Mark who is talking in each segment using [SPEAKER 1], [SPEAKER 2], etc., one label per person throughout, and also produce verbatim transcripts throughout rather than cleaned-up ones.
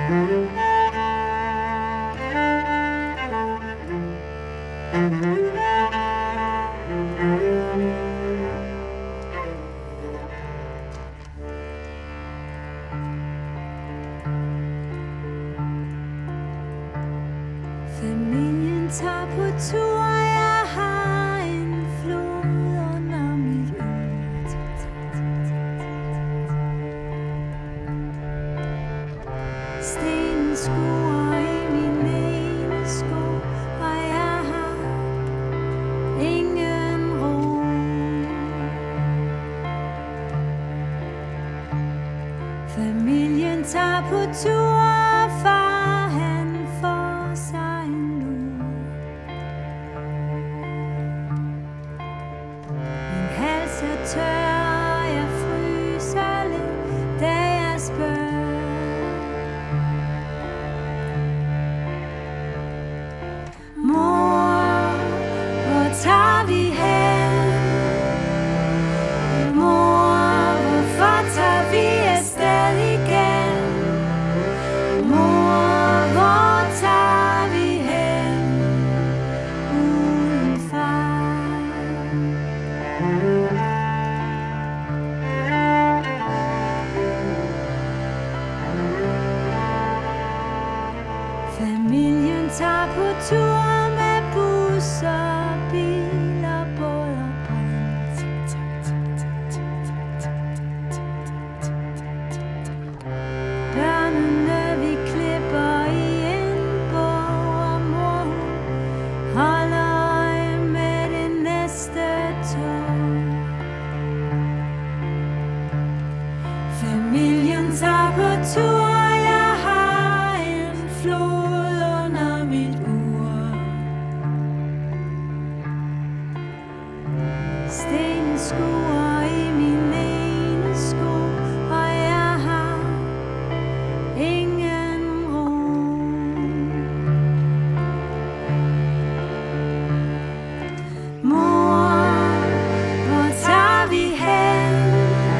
[SPEAKER 1] Familien tager på tur, jeg har en flod under mit ur. Stenen skuer i min ene sko, og jeg har ingen ro. Familien tager på tur, far han får sig en lur. Min hals er tør, jeg fryser lidt, da jeg spørger. Mor, hvor tager vi hen? Mor, hvorfor tager vi afsted igen? Mor, hvor tager vi hen uden far? Familien tager på tur med busser, biler, båd og brint. Børnene vi klipper i en bog, og mor holder øje med det næste tog. Familien tager på tur, jeg har en flod under mit ur. Stenen skuer i min ene sko, og jeg har ingen ro. Mor, hvor tager vi hen?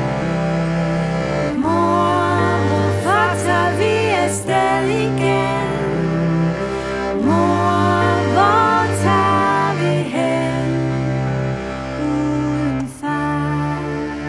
[SPEAKER 1] Mor, hvorfor tager vi afsted igen? Mor, hvor tager vi hen uden far?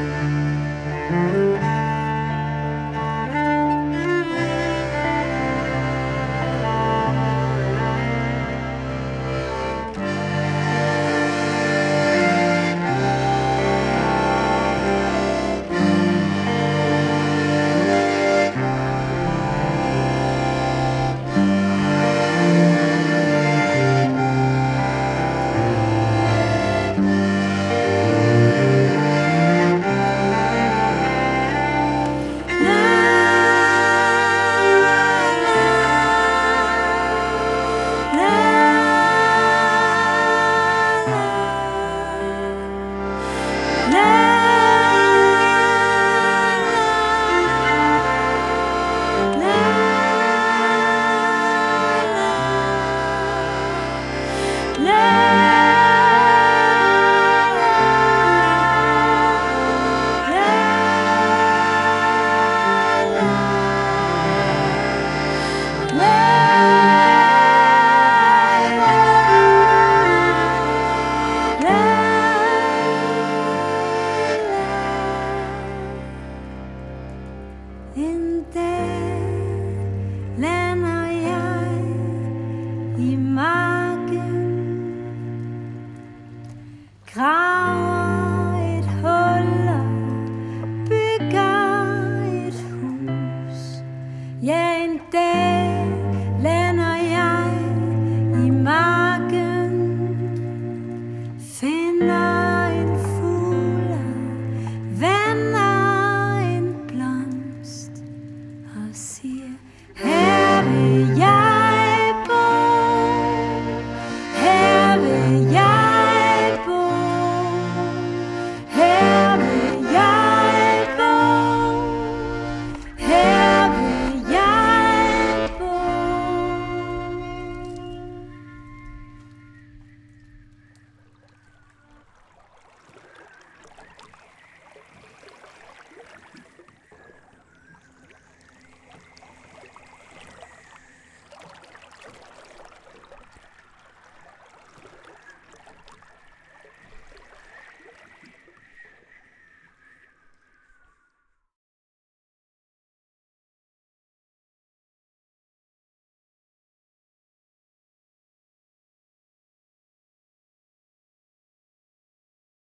[SPEAKER 1] En dag lander jeg i marken, graver et hul og bygger et hus. Ja, en dag